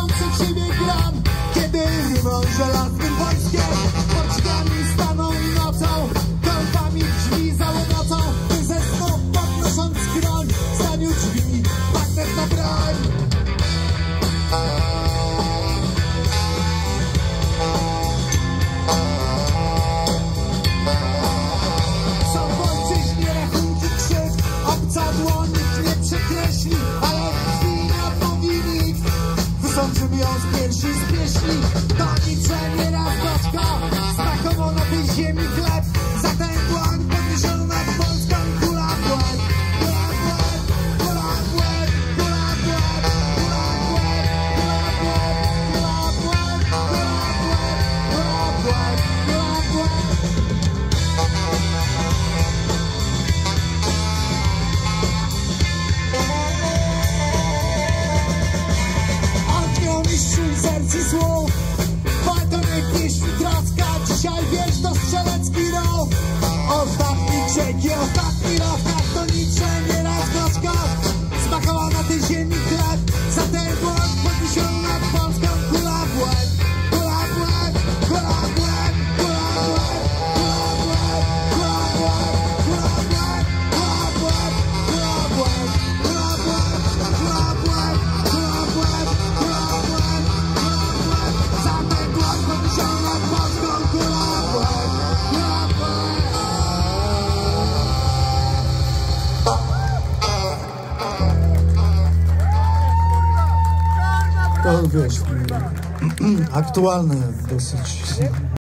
nieświecących siebie gram. Kiedy rymą żelaznym wojskiem, pod drzwiami staną nocą, kąpami drzwi załomocą, by ze snu podnosząc skroń, w staniu drzwi magnet na broń. Są w ojczyźnie rachunki krzywd, obca dłoń nikt nie przekreśli, ale krwi nie odpowi nikt. Wysączymy ją z piersi, z pieśni, to niczenie raz gorzko, znakomo na tej ziemi chleb. Za tę dłoń podniesioną nad Polską, kula w łeb, kula w łeb, kula w łeb, kula w łeb, kula w łeb, kula w łeb, kula w łeb, kula w łeb, kula w łeb. Ognią mistrzu serc i słów, poetowie pieśni troska, dzisiaj wiesz to strzelecki rów. Ostatni krzyk i ostatni rozkaz, to niczenie raz gorzko, smakował na tej ziemi chleb. Za tę dłoń podniesioną nad Polską, kula w łeb, kula w łeb, kula w łeb, kula w łeb, kula w łeb, kula w łeb, kula w łeb, kula w łeb, kula w łeb, kula w łeb, kula w łeb, kula w łeb, kula w łeb. Za tę dłoń podniesioną nad Polską, kula w łeb, kula w łeb. To wiesz, aktualne dosyć.